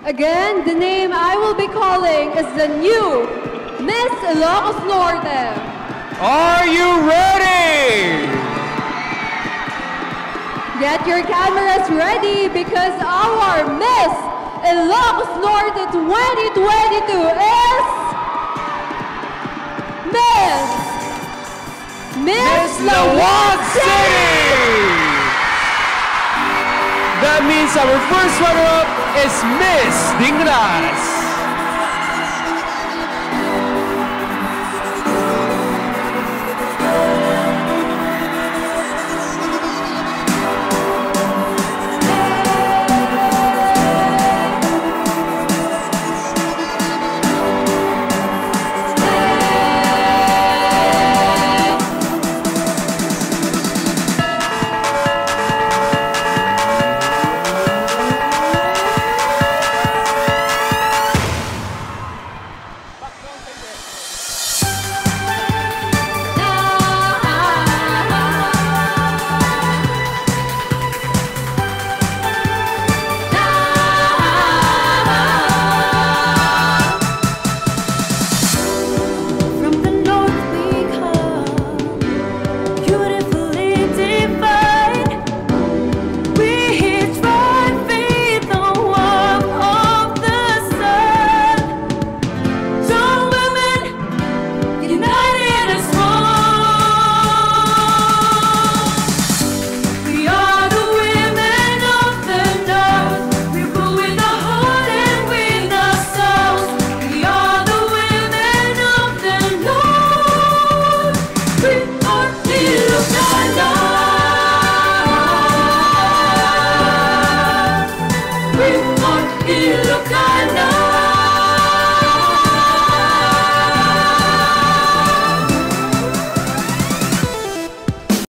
Again, the name I will be calling is the new Miss Ilocos Norte. Are you ready? Get your cameras ready because our Miss Ilocos Norte 2022 is Miss Lawan City! That means our first runner-up is Miss Dingras.